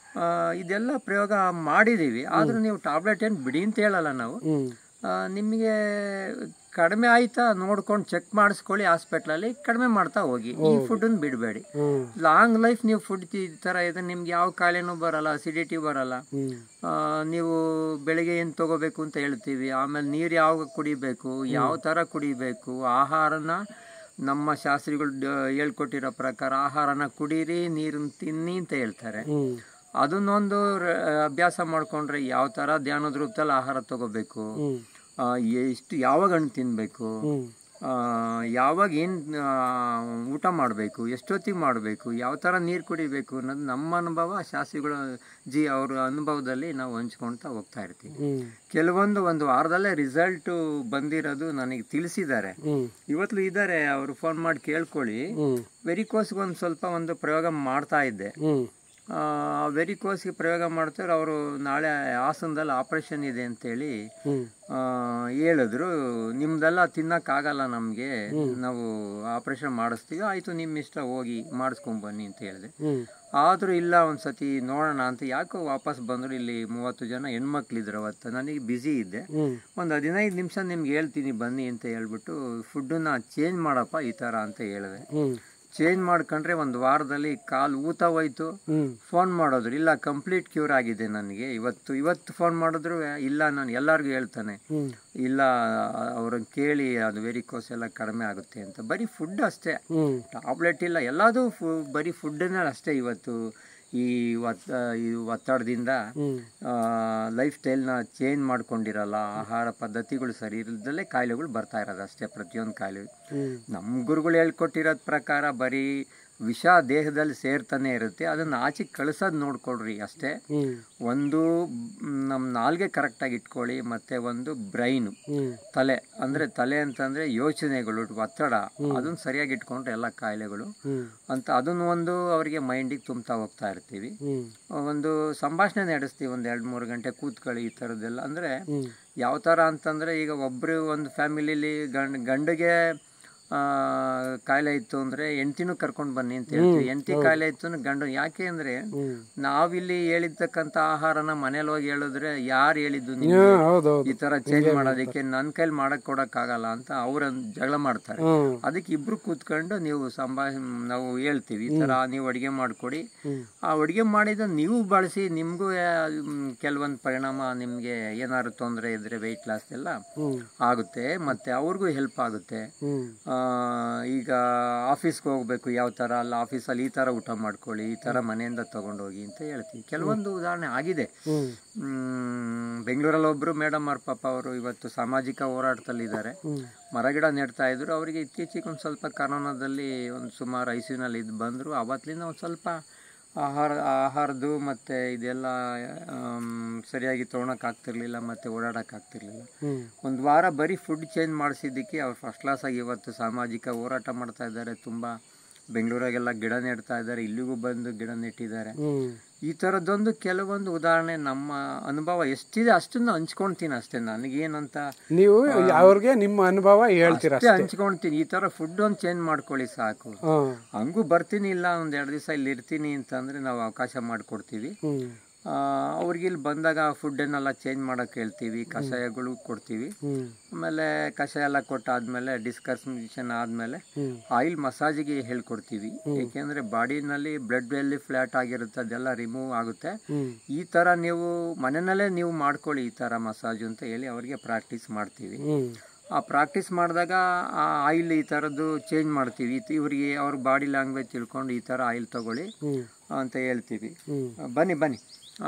S1: ಇದೆಲ್ಲ ಪ್ರಯೋಗ ಮಾಡಿದ್ದೀವಿ. ಆದರೂ ನೀವು ಟ್ಯಾಬ್ಲೆಟ್ ಏನು ಬಿಡಿ ಅಂತ ಹೇಳಲ್ಲ ನಾವು. ನಿಮಗೆ ಕಡಿಮೆ ಆಯ್ತಾ ನೋಡ್ಕೊಂಡು ಚೆಕ್ ಮಾಡಿಸ್ಕೊಳ್ಳಿ ಹಾಸ್ಪಿಟ್ಲಲ್ಲಿ, ಕಡಿಮೆ ಮಾಡ್ತಾ ಹೋಗಿ. ಈ ಫುಡ್ಡನ್ನು ಬಿಡಬೇಡಿ. ಲಾಂಗ್ ಲೈಫ್ ನೀವು ಫುಡ್ ಈ ಥರ ಇದೆ, ನಿಮ್ಗೆ ಯಾವ ಕಾಯಿಲೆನೂ ಬರಲ್ಲ, ಅಸಿಡಿಟಿ ಬರಲ್ಲ. ನೀವು ಬೆಳಿಗ್ಗೆ ಏನು ತಗೋಬೇಕು ಅಂತ ಹೇಳ್ತೀವಿ, ಆಮೇಲೆ ನೀರು ಯಾವಾಗ ಕುಡಿಬೇಕು, ಯಾವ ಥರ ಕುಡಿಬೇಕು, ಆಹಾರನ ನಮ್ಮ ಶಾಸ್ತ್ರಿಗಳು ಹೇಳ್ಕೊಟ್ಟಿರೋ ಪ್ರಕಾರ ಆಹಾರನ ಕುಡೀರಿ, ನೀರನ್ನು ತಿನ್ನಿ ಅಂತ ಹೇಳ್ತಾರೆ. ಅದನ್ನೊಂದು ಅಭ್ಯಾಸ ಮಾಡ್ಕೊಂಡ್ರೆ ಯಾವ ಥರ ಧ್ಯಾನದ ರೂಪದಲ್ಲಿ ಆಹಾರ ತಗೋಬೇಕು, ಎಷ್ಟು ಯಾವಾಗ ಹಣ್ಣು ತಿನ್ನಬೇಕು, ಯಾವಾಗ ಏನು ಊಟ ಮಾಡಬೇಕು, ಎಷ್ಟೊತ್ತಿಗೆ ಮಾಡಬೇಕು, ಯಾವ ಥರ ನೀರು ಕುಡಿಬೇಕು ಅನ್ನೋದು ನಮ್ಮ ಅನುಭವ, ಶಾಸ್ತ್ರಿಗಳ ಜಿ ಅವ್ರ ಅನುಭವದಲ್ಲಿ ನಾವು ಹಂಚ್ಕೊಳ್ತಾ ಹೋಗ್ತಾ ಇರ್ತೀವಿ. ಕೆಲವೊಂದು ಒಂದು ವಾರದಲ್ಲೇ ರಿಸಲ್ಟು ಬಂದಿರೋದು ನನಗೆ ತಿಳಿಸಿದ್ದಾರೆ. ಇವತ್ತು ಇದ್ದಾರೆ, ಅವರು ಫೋನ್ ಮಾಡಿ ಕೇಳ್ಕೊಳ್ಳಿ. ವೆರಿಕೋಸ್ಗೆ ಒಂದು ಸ್ವಲ್ಪ ಒಂದು ಪ್ರಯೋಗ ಮಾಡ್ತಾ ಇದ್ದೆ. ವೆರಿಕೋಸ್ಗೆ ಪ್ರಯೋಗ ಮಾಡ್ತಾರೆ. ಅವರು ನಾಳೆ ಹಾಸನದಲ್ಲಿ ಆಪರೇಷನ್ ಇದೆ ಅಂತೇಳಿ ಹೇಳಿದ್ರು. ನಿಮ್ದೆಲ್ಲ ತಿನ್ನಕ್ಕಾಗಲ್ಲ, ನಮಗೆ ನಾವು ಆಪರೇಷನ್ ಮಾಡಿಸ್ತೀವಿ. ಆಯಿತು, ನಿಮ್ಮ ಇಷ್ಟ, ಹೋಗಿ ಮಾಡಿಸ್ಕೊಂಬನ್ನಿ ಅಂತ ಹೇಳಿದೆ. ಆದರೂ ಇಲ್ಲ, ಒಂದು ಸತಿ ನೋಡೋಣ ಅಂತ ಯಾಕೋ ವಾಪಸ್ ಬಂದರು. ಇಲ್ಲಿ ಮೂವತ್ತು ಜನ ಹೆಣ್ಮಕ್ಳಿದ್ರು. ಅವತ್ತು ನನಗೆ ಬ್ಯುಸಿ ಇದ್ದೆ. ಒಂದು ಹದಿನೈದು ನಿಮಿಷ ನಿಮ್ಗೆ ಹೇಳ್ತೀನಿ ಬನ್ನಿ ಅಂತ ಹೇಳ್ಬಿಟ್ಟು ಫುಡ್ಡನ್ನ ಚೇಂಜ್ ಮಾಡಪ್ಪ ಈ ಥರ ಅಂತ ಹೇಳಿದೆ. ಚೇಂಜ್ ಮಾಡ್ಕೊಂಡ್ರೆ ಒಂದು ವಾರದಲ್ಲಿ ಕಾಲು ಊತ ಹೋಯ್ತು. ಫೋನ್ ಮಾಡಿದ್ರು, ಇಲ್ಲ ಕಂಪ್ಲೀಟ್ ಕ್ಯೂರ್ ಆಗಿದೆ ನನಗೆ. ಇವತ್ತು ಇವತ್ತು ಫೋನ್ ಮಾಡಿದ್ರು, ಇಲ್ಲ ನಾನು ಎಲ್ಲರಿಗೂ ಹೇಳ್ತಾನೆ, ಇಲ್ಲ ಅವ್ರನ್ನ ಕೇಳಿ ಅದು ವೆರಿಕೋಸ್ ಎಲ್ಲ ಕಡಿಮೆ ಆಗುತ್ತೆ ಅಂತ. ಬರೀ ಫುಡ್ ಅಷ್ಟೇ, ಟ್ಯಾಬ್ಲೆಟ್ ಇಲ್ಲ, ಎಲ್ಲದೂ ಬರೀ ಫುಡ್ಡನ್ನ ಅಷ್ಟೇ. ಇವತ್ತು ಈ ಒತ್ತ ಈ ಒತ್ತಡದಿಂದ ಲೈಫ್ ಸ್ಟೈಲ್ನ ಚೇಂಜ್ ಮಾಡ್ಕೊಂಡಿರಲ್ಲ, ಆಹಾರ ಪದ್ಧತಿಗಳು ಸರಿ ಇಲ್ಲದಲ್ಲೇ ಕಾಯಿಲೆಗಳು ಬರ್ತಾ ಇರೋದು ಅಷ್ಟೇ. ಪ್ರತಿಯೊಂದು ಕಾಯಿಲೆ ನಮ್ಮ ಗುರುಗಳು ಹೇಳ್ಕೊಟ್ಟಿರೋದ್ ಪ್ರಕಾರ ಬರೀ ವಿಷ ದೇಹದಲ್ಲಿ ಸೇರ್ತಾನೆ ಇರುತ್ತೆ. ಅದನ್ನ ಆಚೆಗೆ ಕಳಿಸೋದು ನೋಡ್ಕೊಳ್ರಿ ಅಷ್ಟೇ. ಒಂದು ನಮ್ಮ ನಾಲ್ಗೆ ಕರೆಕ್ಟಾಗಿ ಇಟ್ಕೊಳ್ಳಿ, ಮತ್ತೆ ಒಂದು ಬ್ರೈನು, ತಲೆ ಅಂದ್ರೆ ತಲೆ ಅಂತಂದ್ರೆ ಯೋಚನೆಗಳು, ಒತ್ತಡ, ಅದನ್ನ ಸರಿಯಾಗಿ ಇಟ್ಕೊಂಡ್ರೆ ಎಲ್ಲ ಕಾಯಿಲೆಗಳು ಅಂತ ಅದನ್ನ ಒಂದು ಅವರಿಗೆ ಮೈಂಡಿಗೆ ತುಂಬ್ತಾ ಹೋಗ್ತಾ ಇರ್ತೀವಿ. ಒಂದು ಸಂಭಾಷಣೆ ನಡೆಸ್ತೀವಿ, ಒಂದ್ ಎರಡ್ ಮೂರು ಗಂಟೆ ಕೂತ್ಕೊಳ್ಳಿ ಈ ಥರದ್ದೆಲ್ಲ. ಅಂದ್ರೆ ಯಾವ ಥರ ಅಂತಂದ್ರೆ, ಈಗ ಒಬ್ರು ಒಂದು ಫ್ಯಾಮಿಲಿಲಿ ಗಂಡ ಗಂಡಿಗೆ ಕಾಯಿಲೆ ಇತ್ತು ಅಂದ್ರೆ ಹೆಂಡತಿನೂ ಕರ್ಕೊಂಡು ಬನ್ನಿ ಅಂತ ಹೇಳ್ತೀವಿ. ಹೆಂಡತಿ ಕಾಯಿಲೆ ಇತ್ತು ಅಂದ್ರೆ ಗಂಡು. ಯಾಕೆ ಅಂದ್ರೆ ನಾವಿಲ್ಲಿ ಹೇಳಿರ್ತಕ್ಕಂಥ ಆಹಾರನ ಮನೇಲಿ ಹೋಗಿ ಹೇಳಿದ್ರೆ ಯಾರು ಹೇಳಿದ್ದು ನಿಮ್ಗೆ ಈ ತರ ಚೇಂಜ್ ಮಾಡೋದಕ್ಕೆ, ನನ್ ಕೈಲಿ ಮಾಡಕ್ ಕೊಡಕ್ ಆಗಲ್ಲ ಅಂತ ಅವ್ರ ಜಗಳ ಮಾಡ್ತಾರೆ. ಅದಕ್ಕೆ ಇಬ್ರು ಕೂತ್ಕೊಂಡು ನೀವು ಸಂಭಾಷಣೆ ನಾವು ಹೇಳ್ತೀವಿ, ಈ ತರ ನೀವು ಅಡಿಗೆ ಮಾಡ್ಕೊಡಿ, ಆ ಅಡಿಗೆ ಮಾಡಿದ ನೀವು ಬಳಸಿ, ನಿಮ್ಗೂ ಕೆಲವೊಂದು ಪರಿಣಾಮ, ನಿಮ್ಗೆ ಏನಾದ್ರು ತೊಂದರೆ ಇದ್ರೆ ವೆಯ್ಟ್ ಲಾಸ್ ಎಲ್ಲ ಆಗುತ್ತೆ, ಮತ್ತೆ ಅವ್ರಿಗೂ ಹೆಲ್ಪ್ ಆಗುತ್ತೆ. ಈಗ ಆಫೀಸ್ಗೆ ಹೋಗ್ಬೇಕು, ಯಾವ ತರ ಅಲ್ಲ, ಆಫೀಸಲ್ಲಿ ಈ ತರ ಊಟ ಮಾಡ್ಕೊಳ್ಳಿ, ಈ ತರ ಮನೆಯಿಂದ ತಗೊಂಡೋಗಿ ಅಂತ ಹೇಳ್ತೀವಿ. ಕೆಲವೊಂದು ಉದಾಹರಣೆ ಆಗಿದೆ. ಹ್ಮ್ ಬೆಂಗಳೂರಲ್ಲಿ ಒಬ್ರು ಮೇಡಮ್ ಅವ್ರ ಪಾಪ, ಅವರು ಇವತ್ತು ಸಾಮಾಜಿಕ ಹೋರಾಟದಲ್ಲಿ ಇದ್ದಾರೆ. ಮರಗಿಡ ನೆಡ್ತಾ ಇದ್ರು. ಅವರಿಗೆ ಇತ್ತೀಚೆಗೆ ಒಂದು ಸ್ವಲ್ಪ ಕರೋನಾದಲ್ಲಿ ಒಂದು ಸುಮಾರು ಐಸಿಯುನಲ್ಲಿ ಇದ್ದು ಬಂದ್ರು. ಅವತ್ತಿಂದ ಒಂದು ಸ್ವಲ್ಪ ಆಹಾರ ಆಹಾರದ್ದು ಮತ್ತು ಇದೆಲ್ಲ ಸರಿಯಾಗಿ ತೊಗೊಳಕ್ ಆಗ್ತಿರ್ಲಿಲ್ಲ, ಮತ್ತು ಓಡಾಡಕ್ ಆಗ್ತಿರ್ಲಿಲ್ಲ. ಒಂದು ವಾರ ಬರೀ ಫುಡ್ ಚೇಂಜ್ ಮಾಡಿಸಿದ್ದಕ್ಕೆ ಅವ್ರು ಫಸ್ಟ್ ಕ್ಲಾಸ್ ಆಗಿ ಇವತ್ತು ಸಾಮಾಜಿಕ ಹೋರಾಟ ಮಾಡ್ತಾ ಇದ್ದಾರೆ. ತುಂಬ ಬೆಂಗಳೂರಾಗೆಲ್ಲ ಗಿಡ ನೆಡ್ತಾ ಇದ್ದಾರೆ, ಇಲ್ಲಿಗೂ ಬಂದು ಗಿಡ ನೆಟ್ಟಿದ್ದಾರೆ. ಈ ಥರದ್ದೊಂದು ಕೆಲವೊಂದು ಉದಾಹರಣೆ ನಮ್ಮ ಅನುಭವ ಎಷ್ಟಿದೆ ಅಷ್ಟನ್ನು ಹಂಚ್ಕೊಳ್ತೀನಿ ಅಷ್ಟೇ. ನನಗೇನಂತ
S2: ನೀವು ಅವ್ರಿಗೆ ನಿಮ್ಮ ಅನುಭವ ಹೇಳ್ತೀರಾ,
S1: ಹಂಚ್ಕೊಳ್ತೀನಿ. ಈ ತರ ಫುಡ್ ಒಂದು ಚೇಂಜ್ ಮಾಡ್ಕೊಳ್ಳಿ ಸಾಕು. ಹಂಗೂ ಬರ್ತೀನಿ, ಇಲ್ಲ ಒಂದ್ ಎರಡು ದಿವಸ ಇಲ್ಲಿ ಇರ್ತೀನಿ ಅಂತಂದ್ರೆ ನಾವು ಅವಕಾಶ ಮಾಡಿಕೊಡ್ತೀವಿ. ಅವ್ರಿಗೆ ಇಲ್ಲಿ ಬಂದಾಗ ಫುಡ್ಡನ್ನೆಲ್ಲ ಚೇಂಜ್ ಮಾಡಕ್ ಹೇಳ್ತೀವಿ, ಕಷಾಯಗಳು ಕೊಡ್ತೀವಿ. ಆಮೇಲೆ ಕಷಾಯ ಎಲ್ಲ ಕೊಟ್ಟಾದ್ಮೇಲೆ ಡಿಸ್ಕರ್ಷನ್ ಆದ್ಮೇಲೆ ಆಯಿಲ್ ಮಸಾಜಿಗೆ ಹೇಳ್ಕೊಡ್ತೀವಿ. ಏಕೆಂದ್ರೆ ಬಾಡಿನಲ್ಲಿ ಬ್ಲಡ್ ಎಲ್ಲಿ ಫ್ಲಾಟ್ ಆಗಿರುತ್ತೆ ಅದೆಲ್ಲ ರಿಮೂವ್ ಆಗುತ್ತೆ. ಈ ತರ ನೀವು ಮನೆಯಲ್ಲೇ ನೀವು ಮಾಡ್ಕೊಳ್ಳಿ ಈ ತರ ಮಸಾಜ್ ಅಂತ ಹೇಳಿ ಅವ್ರಿಗೆ ಪ್ರಾಕ್ಟೀಸ್ ಮಾಡ್ತೀವಿ. ಆ ಪ್ರಾಕ್ಟೀಸ್ ಮಾಡಿದಾಗ ಆ ಆಯಿಲ್ ಈ ಥರದ್ದು ಚೇಂಜ್ ಮಾಡ್ತೀವಿ. ಇವರಿಗೆ ಅವ್ರ ಬಾಡಿ ಲ್ಯಾಂಗ್ವೇಜ್ ತಿಳ್ಕೊಂಡು ಈ ಥರ ಆಯಿಲ್ ತಗೊಳ್ಳಿ ಅಂತ ಹೇಳ್ತೀವಿ. ಬನ್ನಿ ಬನ್ನಿ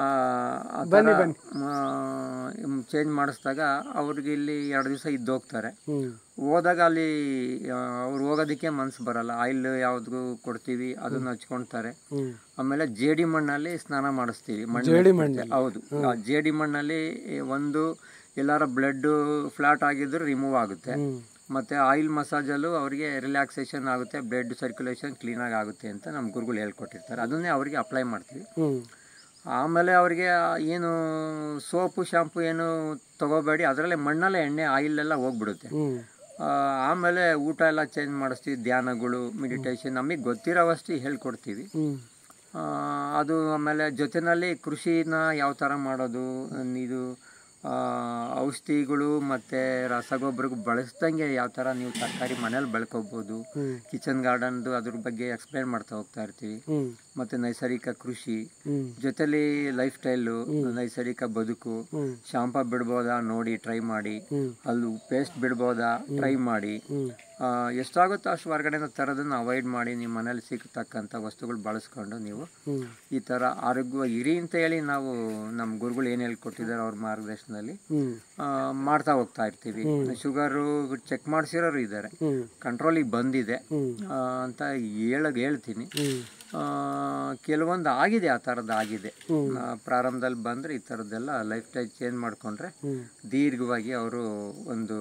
S1: ಚೇಂಜ್ ಮಾಡಿಸಿದಾಗ ಅವ್ರಿಗೆ ಇಲ್ಲಿ ಎರಡು ದಿವಸ ಇದ್ದು ಹೋಗ್ತಾರೆ. ಹೋದಾಗ ಅಲ್ಲಿ ಅವ್ರು ಹೋಗೋದಕ್ಕೆ ಮನ್ಸು ಬರಲ್ಲ. ಆಯಿಲ್ ಯಾವ್ದು ಕೊಡ್ತೀವಿ ಅದನ್ನ ಹಚ್ಕೊಳ್ತಾರೆ. ಆಮೇಲೆ ಜೇಡಿ ಮಣ್ಣಲ್ಲಿ ಸ್ನಾನ ಮಾಡಿಸ್ತೀವಿ. ಮಣ್ಣು ಹೌದು, ಜೇಡಿ ಮಣ್ಣಲ್ಲಿ ಒಂದು ಎಲ್ಲಾರ ಬ್ಲಡ್ ಫ್ಲಾಟ್ ಆಗಿದ್ರು ರಿಮೂವ್ ಆಗುತ್ತೆ. ಮತ್ತೆ ಆಯಿಲ್ ಮಸಾಜಲ್ಲೂ ಅವರಿಗೆ ರಿಲ್ಯಾಕ್ಸೇಷನ್ ಆಗುತ್ತೆ, ಬ್ಲಡ್ ಸರ್ಕ್ಯುಲೇಷನ್ ಕ್ಲೀನಾಗಿ ಆಗುತ್ತೆ ಅಂತ ನಮ್ಮ ಗುರುಗಳು ಹೇಳ್ಕೊಟ್ಟಿರ್ತಾರೆ. ಅದನ್ನೇ ಅವರಿಗೆ ಅಪ್ಲೈ ಮಾಡ್ತೀವಿ. ಆಮೇಲೆ ಅವರಿಗೆ ಏನು ಸೋಪು ಶಾಂಪು ಏನು ತಗೋಬೇಡಿ, ಅದರಲ್ಲೇ ಮಣ್ಣಲ್ಲೇ ಎಣ್ಣೆ ಆಯಿಲ್ ಎಲ್ಲ ಹೋಗ್ಬಿಡುತ್ತೆ. ಆಮೇಲೆ ಊಟ ಎಲ್ಲ ಚೇಂಜ್ ಮಾಡಿಸ್ತೀವಿ. ಧ್ಯಾನಗಳು, ಮೆಡಿಟೇಷನ್ ನಮಗೆ ಗೊತ್ತಿರೋವಷ್ಟು ಹೇಳ್ಕೊಡ್ತೀವಿ. ಅದು ಆಮೇಲೆ ಜೊತೆಯಲ್ಲಿ ಕೃಷಿನ ಯಾವ ಥರ ಮಾಡೋದು, ಇದು ಔಷಧಿಗಳು ಮತ್ತು ರಸಗೊಬ್ಬರ ಬಳಸ್ದಂಗೆ ಯಾವ ಥರ ನೀವು ತರಕಾರಿ ಮನೇಲಿ ಬೆಳ್ಕೋಬೋದು, ಕಿಚನ್ ಗಾರ್ಡನ್ದು ಅದ್ರ ಬಗ್ಗೆ ಎಕ್ಸ್ಪ್ಲೇನ್ ಮಾಡ್ತಾ ಹೋಗ್ತಾ ಇರ್ತೀವಿ. ಮತ್ತು ನೈಸರ್ಗಿಕ ಕೃಷಿ ಜೊತೆಲಿ ಲೈಫ್ ಸ್ಟೈಲು, ನೈಸರ್ಗಿಕ ಬದುಕು, ಶಾಂಪ ಬಿಡ್ಬೋದಾ ನೋಡಿ ಟ್ರೈ ಮಾಡಿ, ಅಲ್ಲಿ ಪೇಸ್ಟ್ ಬಿಡ್ಬೋದಾ ಟ್ರೈ ಮಾಡಿ, ಎಷ್ಟಾಗುತ್ತೋ ಅಷ್ಟು ಹೊರಗಡೆಯಿಂದ ತರೋದನ್ನು ಅವಾಯ್ಡ್ ಮಾಡಿ ನಿಮ್ಮ ಮನೇಲಿ ಸಿಗತಕ್ಕಂಥ ವಸ್ತುಗಳು ಬಳಸ್ಕೊಂಡು ನೀವು ಈ ಥರ ಆರೋಗ್ಯ ಇರಿ ಅಂತ ಹೇಳಿ ನಾವು ನಮ್ಮ ಗುರುಗಳು ಏನು ಹೇಳ್ಕೊಟ್ಟಿದ್ದಾರೆ ಅವ್ರ ಮಾರ್ಗದರ್ಶನದಲ್ಲಿ ಮಾಡ್ತಾ ಹೋಗ್ತಾ ಇರ್ತೀವಿ. ಶುಗರು ಚೆಕ್ ಮಾಡಿಸಿರೋರು ಇದ್ದಾರೆ, ಕಂಟ್ರೋಲಿಗೆ ಬಂದಿದೆ ಅಂತ ಹೇಳಕ್ ಹೇಳ್ತೀನಿ. ಕೆಲವೊಂದು ಆಗಿದೆ, ಆ ಥರದ್ದು ಆಗಿದೆ. ಪ್ರಾರಂಭದಲ್ಲಿ ಬಂದರೆ ಈ ಥರದ್ದೆಲ್ಲ ಲೈಫ್ ಸ್ಟೈಲ್ ಚೇಂಜ್ ಮಾಡಿಕೊಂಡ್ರೆ ದೀರ್ಘವಾಗಿ ಅವರು ಒಂದು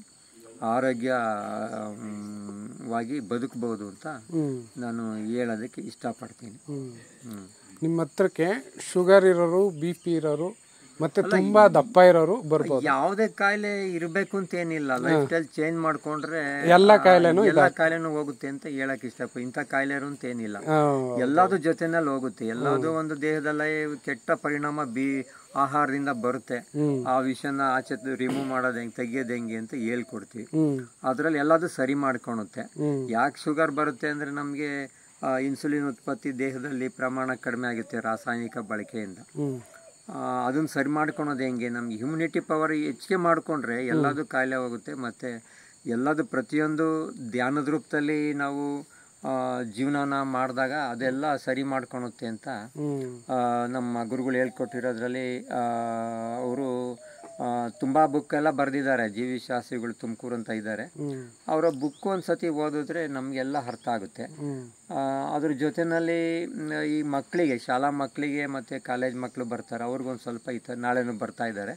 S1: ಆರೋಗ್ಯವಾಗಿ ಬದುಕಬಹುದು ಅಂತ ನಾನು ಹೇಳೋದಕ್ಕೆ ಇಷ್ಟಪಡ್ತೀನಿ.
S2: ನಿಮ್ಮ ಹತ್ರಕ್ಕೆ ಶುಗರ್ ಇರೋರು, ಬಿ ಪಿ ಇರೋರು ಮತ್ತೆ ತುಂಬಾ ದಪ್ಪ ಇರೋರು ಬರ್ಬೋದು.
S1: ಯಾವುದೇ ಕಾಯಿಲೆ ಇರಬೇಕು ಅಂತ ಏನಿಲ್ಲ, ಲೈಫ್ ಸ್ಟೈಲ್ ಚೇಂಜ್ ಮಾಡ್ಕೊಂಡ್ರೆ
S2: ಎಲ್ಲ ಕಾಯಿಲೆನೂ
S1: ಎಲ್ಲ ಕಾಯಿಲೆನೂ ಹೋಗುತ್ತೆ ಅಂತ ಹೇಳಕ್ ಇಷ್ಟಪ. ಇಂಥ ಕಾಯಿಲೆ ಅಂತ ಏನಿಲ್ಲ, ಎಲ್ಲಾದು ಜೊತೆನಲ್ಲಿ ಹೋಗುತ್ತೆ. ಎಲ್ಲಾದು ಒಂದು ದೇಹದಲ್ಲಿ ಕೆಟ್ಟ ಪರಿಣಾಮ ಬಿ ಆಹಾರದಿಂದ ಬರುತ್ತೆ. ಆ ವಿಷಯನ ಆಚೆ ರಿಮೂವ್ ಮಾಡೋದು ಹೆಂಗೆ, ತೆಗಿಯೋದು ಹೆಂಗೆ ಅಂತ ಹೇಳ್ಕೊಡ್ತೀವಿ. ಅದ್ರಲ್ಲಿ ಎಲ್ಲಾದು ಸರಿ ಮಾಡ್ಕೊಳುತ್ತೆ. ಯಾಕೆ ಶುಗರ್ ಬರುತ್ತೆ ಅಂದ್ರೆ ನಮ್ಗೆ ಇನ್ಸುಲಿನ್ ಉತ್ಪತ್ತಿ ದೇಹದಲ್ಲಿ ಪ್ರಮಾಣ ಕಡಿಮೆ ಆಗುತ್ತೆ ರಾಸಾಯನಿಕ ಬಳಕೆಯಿಂದ. ಅದನ್ನ ಸರಿ ಮಾಡ್ಕೊಳೋದು ಹೆಂಗೆ, ನಮ್ಗೆ ಇಮ್ಯುನಿಟಿ ಪವರ್ ಹೆಚ್ಚಿಗೆ ಮಾಡಿಕೊಂಡ್ರೆ ಎಲ್ಲದೂ ಕಾಯಿಲೆ ಹೋಗುತ್ತೆ. ಮತ್ತು ಎಲ್ಲದು ಪ್ರತಿಯೊಂದು ಧ್ಯಾನದ ರೂಪದಲ್ಲಿ ನಾವು ಜೀವನನ ಮಾಡಿದಾಗ ಅದೆಲ್ಲ ಸರಿ ಮಾಡ್ಕೊಳುತ್ತೆ ಅಂತ ನಮ್ಮ ಗುರುಗಳು ಹೇಳ್ಕೊಟ್ಟಿರೋದ್ರಲ್ಲಿ ಅವರು ತುಂಬ ಬುಕ್ ಎಲ್ಲ ಬರೆದಿದ್ದಾರೆ. ಜಿ ವಿ ಶಾಸ್ತ್ರಿಗಳು ತುಮಕೂರು ಅಂತ ಇದ್ದಾರೆ. ಅವರ ಬುಕ್ ಒಂದ್ಸತಿ ಓದಿದ್ರೆ ನಮಗೆಲ್ಲ ಅರ್ಥ ಆಗುತ್ತೆ. ಅದ್ರ ಜೊತೆಯಲ್ಲಿ ಈ ಮಕ್ಕಳಿಗೆ, ಶಾಲಾ ಮಕ್ಕಳಿಗೆ ಮತ್ತು ಕಾಲೇಜ್ ಮಕ್ಕಳು ಬರ್ತಾರೆ, ಅವ್ರಿಗೊಂದು ಸ್ವಲ್ಪ ಈ ಥರ ನಾಳೆನೂ ಬರ್ತಾ ಇದ್ದಾರೆ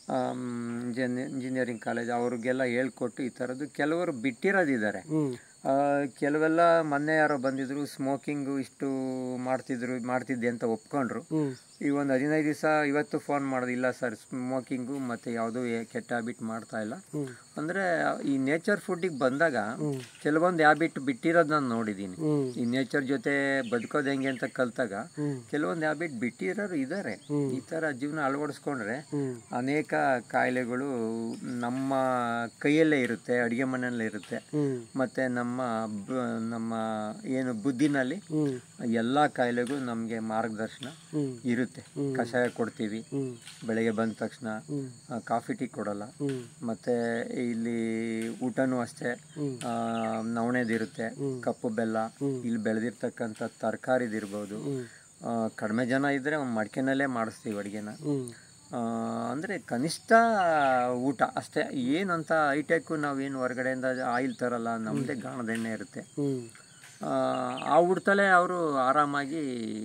S1: ಇಂಜಿನಿಯರಿಂಗ್ ಕಾಲೇಜ್, ಅವ್ರಿಗೆಲ್ಲ ಹೇಳ್ಕೊಟ್ಟು ಈ ಥರದ್ದು ಕೆಲವರು ಬಿಟ್ಟಿರೋದಿದ್ದಾರೆ. ಕೆಲವೆಲ್ಲ ಮೊನ್ನೆ ಯಾರೋ ಬಂದಿದ್ರು, ಸ್ಮೋಕಿಂಗು ಇಷ್ಟು ಮಾಡ್ತಿದ್ರು ಮಾಡ್ತಿದ್ದೆ ಅಂತ ಒಪ್ಕೊಂಡ್ರು. ಈ ಒಂದು ಹದಿನೈದು ದಿವಸ ಇವತ್ತು ಫೋನ್ ಮಾಡೋದು, ಇಲ್ಲ ಸರ್ ಸ್ಮೋಕಿಂಗು ಮತ್ತು ಯಾವುದೂ ಕೆಟ್ಟ ಹ್ಯಾಬಿಟ್ ಮಾಡ್ತಾ ಇಲ್ಲ ಅಂದರೆ. ಈ ನೇಚರ್ ಫುಡ್ಡಿಗೆ ಬಂದಾಗ ಕೆಲವೊಂದು ಹ್ಯಾಬಿಟ್ ಬಿಟ್ಟಿರೋದು ನಾನು ನೋಡಿದ್ದೀನಿ. ಈ ನೇಚರ್ ಜೊತೆ ಬದುಕೋದು ಹೆಂಗೆ ಅಂತ ಕಲ್ತಾಗ ಕೆಲವೊಂದು ಹ್ಯಾಬಿಟ್ ಬಿಟ್ಟಿರೋರು ಇದ್ದಾರೆ. ಈ ಥರ ಜೀವನ ಅಳವಡಿಸ್ಕೊಂಡ್ರೆ ಅನೇಕ ಕಾಯಿಲೆಗಳು ನಮ್ಮ ಕೈಯಲ್ಲೇ ಇರುತ್ತೆ, ಅಡುಗೆ ಮನೆಯಲ್ಲೇ ಇರುತ್ತೆ. ಮತ್ತು ನಮ್ಮ ನಮ್ಮ ಏನು ಬುದ್ಧಿನಲ್ಲಿ ಎಲ್ಲ ಕಾಯಿಲೆಗೂ ನಮಗೆ ಮಾರ್ಗದರ್ಶನ ಇರುತ್ತೆ. ಕಷಾಯ ಕೊಡ್ತೀವಿ ಬೆಳಗ್ಗೆ ಬಂದ ತಕ್ಷಣ, ಕಾಫಿ ಟೀ ಕೊಡಲ್ಲ. ಮತ್ತೆ ಇಲ್ಲಿ ಊಟನೂ ಅಷ್ಟೇ, ನವಣೆದಿರುತ್ತೆ, ಕಪ್ಪು ಬೆಲ್ಲ, ಇಲ್ಲಿ ಬೆಳೆದಿರ್ತಕ್ಕಂಥ ತರಕಾರಿದಿರ್ಬೋದು. ಕಡಿಮೆ ಜನ ಇದ್ರೆ ಒಂದು ಮಡಿಕೆನಲ್ಲೇ ಮಾಡಿಸ್ತೀವಿ ಅಡುಗೆನ. ಅಂದರೆ ಕನಿಷ್ಠ ಊಟ ಅಷ್ಟೇ, ಏನಂತ ಹೈಟೆಕ್ಕು ನಾವೇನು ಹೊರಗಡೆಯಿಂದ ಆಯಿಲ್ ತರಲ್ಲ, ನಮ್ಮದೇ ಗಾಣದ ಎಣ್ಣೆ ಇರುತ್ತೆ. ಆ ಊಟದಲ್ಲೇ ಅವರು ಆರಾಮಾಗಿ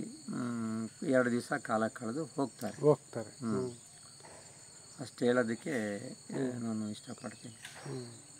S1: ಎರಡು ದಿವಸ ಕಾಲ ಕಳೆದು ಹೋಗ್ತಾರೆ
S2: ಹೋಗ್ತಾರೆ
S1: ಅಷ್ಟು ಹೇಳೋದಕ್ಕೆ ನಾನು ಇಷ್ಟಪಡ್ತೀನಿ.